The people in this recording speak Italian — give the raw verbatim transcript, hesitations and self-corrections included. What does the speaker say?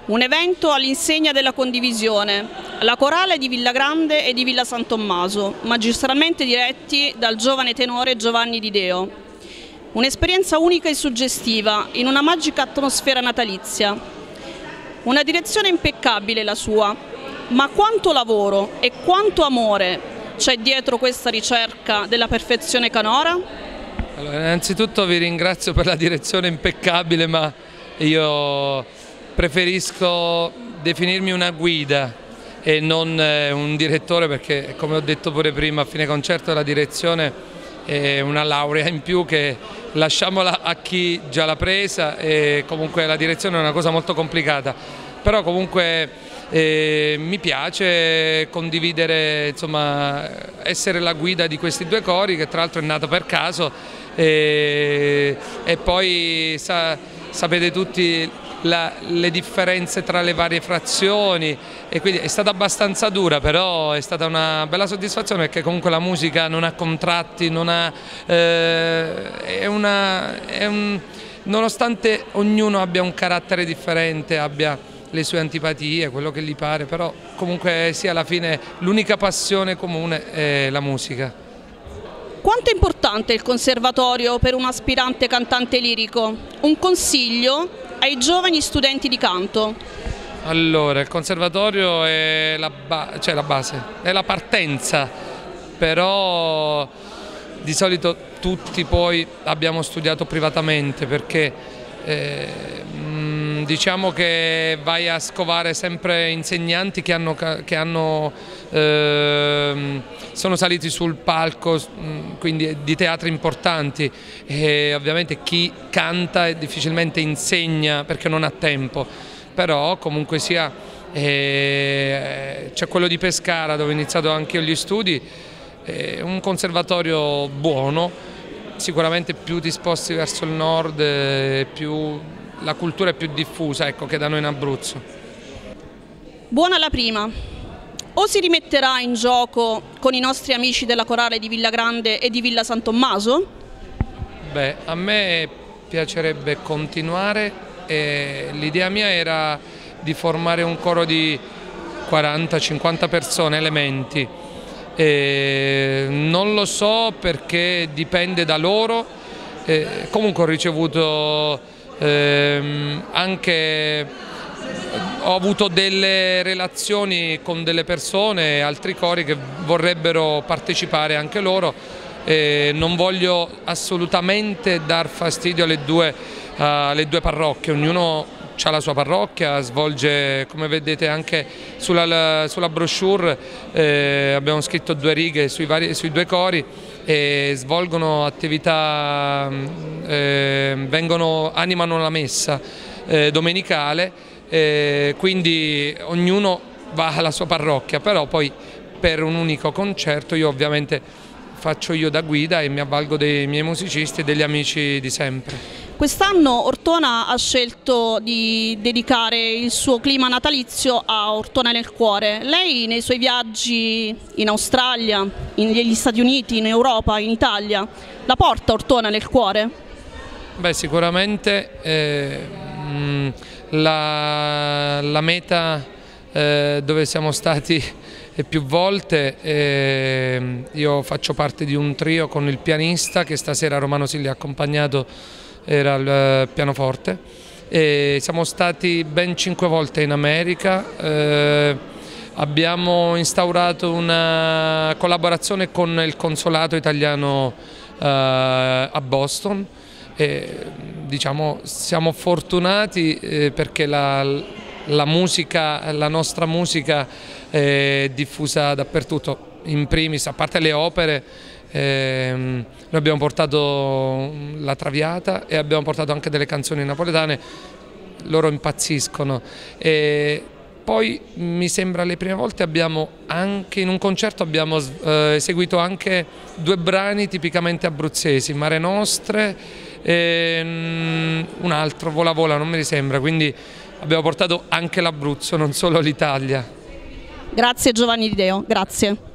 Un evento all'insegna della condivisione, la corale di Villagrande e di Villa San Tommaso, magistralmente diretti dal giovane tenore Giovanni Di Deo. Un'esperienza unica e suggestiva, in una magica atmosfera natalizia. Una direzione impeccabile la sua, ma quanto lavoro e quanto amore c'è dietro questa ricerca della perfezione canora? Allora, innanzitutto vi ringrazio per la direzione impeccabile, ma io preferisco definirmi una guida e non un direttore, perché, come ho detto pure prima, a fine concerto la direzione è una laurea in più che lasciamola a chi già l'ha presa, e comunque la direzione è una cosa molto complicata, però comunque eh, mi piace condividere, insomma, essere la guida di questi due cori, che tra l'altro è nato per caso, e, e poi sa, sapete tutti La, le differenze tra le varie frazioni, e quindi è stata abbastanza dura, però è stata una bella soddisfazione, perché comunque la musica non ha contratti, non ha, eh, è una, è un, nonostante ognuno abbia un carattere differente, abbia le sue antipatie, quello che gli pare, però comunque sia alla fine l'unica passione comune è la musica. Quanto è importante il conservatorio per un aspirante cantante lirico? Un consiglio ai giovani studenti di canto? Allora, il conservatorio è la, ba cioè la base, è la partenza, però di solito tutti poi abbiamo studiato privatamente, perché eh, mh, diciamo che vai a scovare sempre insegnanti che hanno, che hanno eh, sono saliti sul palco, quindi di teatri importanti, e ovviamente chi canta difficilmente insegna perché non ha tempo, però comunque sia eh, c'è quello di Pescara, dove ho iniziato anche io gli studi, eh, un conservatorio buono, sicuramente più disposti verso il nord, eh, più, la cultura è più diffusa, ecco, che da noi in Abruzzo. Buona la prima. O si rimetterà in gioco con i nostri amici della corale di Villagrande e di Villa San Tommaso? Beh, a me piacerebbe continuare, e l'idea mia era di formare un coro di quaranta cinquanta persone, elementi. E non lo so, perché dipende da loro. E comunque ho ricevuto ehm, anche... Ho avuto delle relazioni con delle persone, altri cori che vorrebbero partecipare anche loro, e non voglio assolutamente dar fastidio alle due, uh, alle due parrocchie, ognuno ha la sua parrocchia, svolge, come vedete anche sulla, sulla brochure, eh, abbiamo scritto due righe sui, vari, sui due cori, e svolgono attività, eh, vengono, animano la messa eh, domenicale. Eh, quindi ognuno va alla sua parrocchia, però poi per un unico concerto io ovviamente faccio io da guida e mi avvalgo dei miei musicisti e degli amici di sempre. Quest'anno Ortona ha scelto di dedicare il suo clima natalizio a Ortona nel cuore. Lei nei suoi viaggi in Australia, negli Stati Uniti, in Europa, in Italia, la porta Ortona nel cuore? Beh, sicuramente eh, mh, La, la meta eh, dove siamo stati più volte, eh, io faccio parte di un trio con il pianista che stasera Romano Silli ha accompagnato, era al pianoforte, e siamo stati ben cinque volte in America, eh, abbiamo instaurato una collaborazione con il consolato italiano eh, a Boston. E, diciamo, siamo fortunati eh, perché la, la, musica, la nostra musica è diffusa dappertutto, in primis, a parte le opere, eh, noi abbiamo portato la Traviata e abbiamo portato anche delle canzoni napoletane, loro impazziscono. E poi mi sembra le prime volte abbiamo anche in un concerto abbiamo eh, eseguito anche due brani tipicamente abruzzesi, Mare Nostre e un altro, Vola Vola, non mi sembra, quindi abbiamo portato anche l'Abruzzo, non solo l'Italia. Grazie Giovanni Di Deo, grazie.